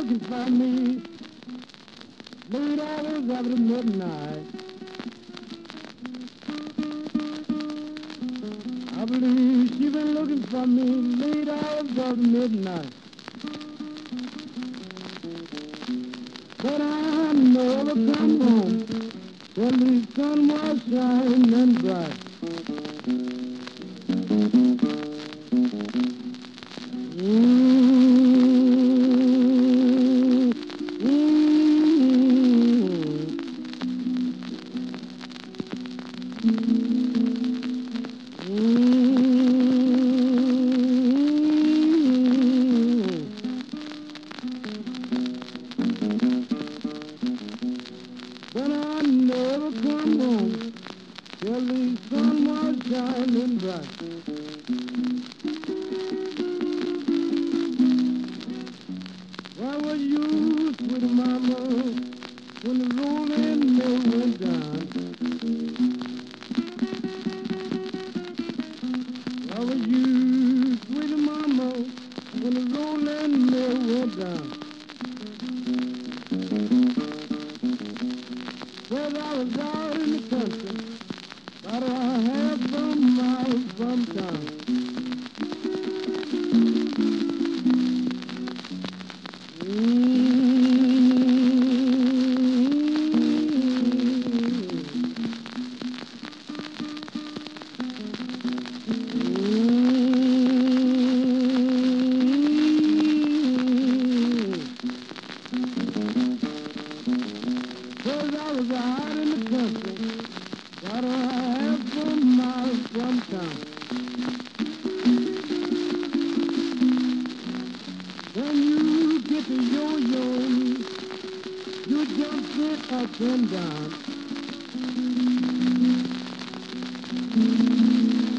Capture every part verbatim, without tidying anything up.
looking for me late hours after midnight. I believe she been looking for me late hours after midnight. But I never come home till the sun was shining bright. But I never come home till the sun was shining bright. Where were you, sweet mama, when the rolling mill went down? Where were you, sweet mama, when the rolling mill went down? Well, I was out in the country, about a half a mile from town. Cause I was out in the country, about a half a mile from town. When you get to yo-yoing, you jump it up and down.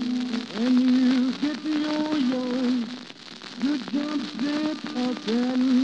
When you get to yo-yoing, you jump it up and